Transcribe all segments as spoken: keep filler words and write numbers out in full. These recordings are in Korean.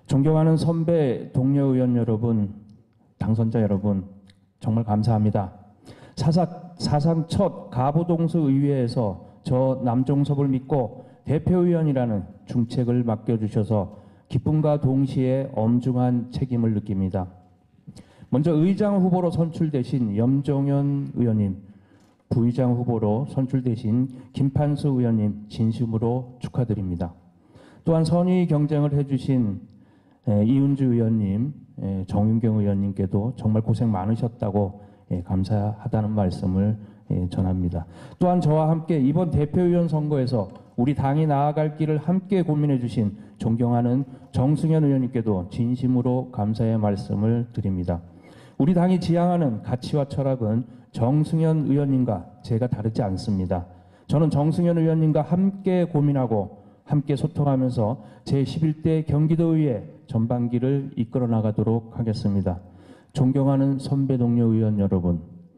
존경하는 선배 동료 의원 여러분, 당선자 여러분, 정말 감사합니다. 사사, 사상 첫 가부동수 의회에서 저 남종섭을 믿고 대표의원이라는 중책을 맡겨주셔서 기쁨과 동시에 엄중한 책임을 느낍니다. 먼저 의장 후보로 선출되신 염종현 의원님, 부의장 후보로 선출되신 김판수 의원님 진심으로 축하드립니다. 또한 선의 경쟁을 해주신 이은주 의원님, 정윤경 의원님께도 정말 고생 많으셨다고 감사하다는 말씀을 전합니다. 또한 저와 함께 이번 대표의원 선거에서 우리 당이 나아갈 길을 함께 고민해 주신 존경하는 정승현 의원님께도 진심으로 감사의 말씀을 드립니다. 우리 당이 지향하는 가치와 철학은 정승현 의원님과 제가 다르지 않습니다. 저는 정승현 의원님과 함께 고민하고 함께 소통하면서 제십일 대 경기도의회 전반기를 이끌어 나가도록 하겠습니다. 존경하는 선배 동료 의원 여러분,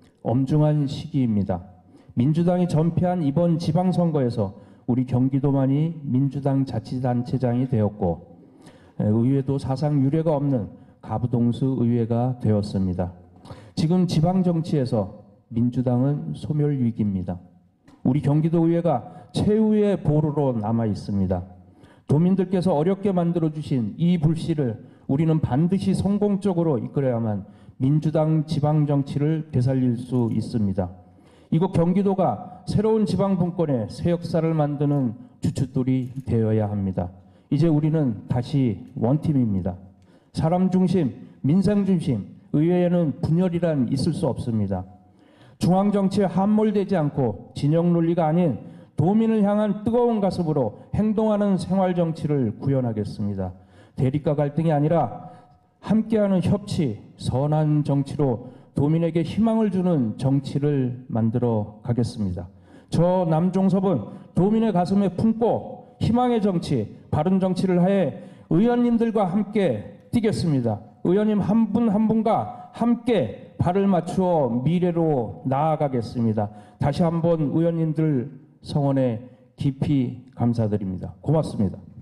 엄중한 시기입니다. 민주당이 전패한 이번 지방선거에서 우리 경기도만이 민주당 자치단체장이 되었고 의회도 사상 유례가 없는 가부동수 의회가 되었습니다. 지금 지방정치에서 민주당은 소멸위기입니다. 우리 경기도의회가 최후의 보루로 남아 있습니다. 도민들께서 어렵게 만들어주신 이 불씨를 우리는 반드시 성공적으로 이끌어야만 민주당 지방정치를 되살릴 수 있습니다. 이곳 경기도가 새로운 지방분권의 새 역사를 만드는 주춧돌이 되어야 합니다. 이제 우리는 다시 원팀입니다. 사람 중심, 민생 중심, 의회에는 분열이란 있을 수 없습니다. 중앙정치에 함몰되지 않고 진영 논리가 아닌 도민을 향한 뜨거운 가슴으로 행동하는 생활정치를 구현하겠습니다. 대립과 갈등이 아니라 함께하는 협치, 선한 정치로 도민에게 희망을 주는 정치를 만들어 가겠습니다. 저 남종섭은 도민의 가슴에 품고 희망의 정치, 바른 정치를 하에 의원님들과 함께 뛰겠습니다. 의원님 한 분 한 분과 함께 발을 맞추어 미래로 나아가겠습니다. 다시 한번 의원님들 성원에 깊이 감사드립니다. 고맙습니다.